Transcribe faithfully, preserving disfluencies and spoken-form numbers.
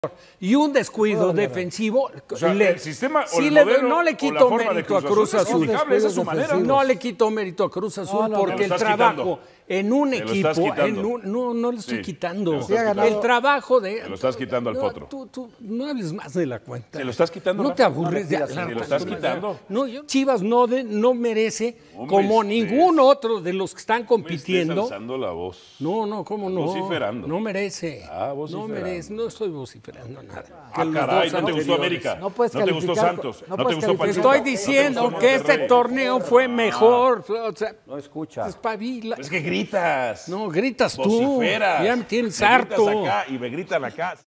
y un descuido no, defensivo. O sea, le, el sistema sí o el le, modelo no le o quito la forma mérito de a Cruz Azul. Esa es su manera. No le quito mérito a Cruz Azul No, no, porque te lo el estás trabajo quitando. en un Te lo equipo, estás quitando. en un, no, no le estoy Sí, quitando. te lo estás quitando. El trabajo de. Te lo estás quitando al no, potro. Tú, tú no hables más de la cuenta. ¿Se lo estás quitando, No Rafa? te aburres de No, hablar. ¿se lo estás tanto. quitando? No, yo- Chivas no, de- no merece, Hombre, como este- ningún otro de los que están Me estés compitiendo. alzando la voz. No, no, ¿cómo no? Vociferando. No merece. Ah, no vociferando. merece, no estoy vociferando nada. Ah, Que los caray, dos ¿no te gustó anteriores. América? No puedes ¿No te gustó calificar- Santos? no ¿No te puedes gustó calificar- Pachuca? Estoy diciendo ¿No te gustó que este Monterrey? torneo fue mejor. O sea, No escucha. espabila. Es que gritas. No, gritas tú. Vociferas. Ya me tienes Me gritas harto. acá y me gritan acá.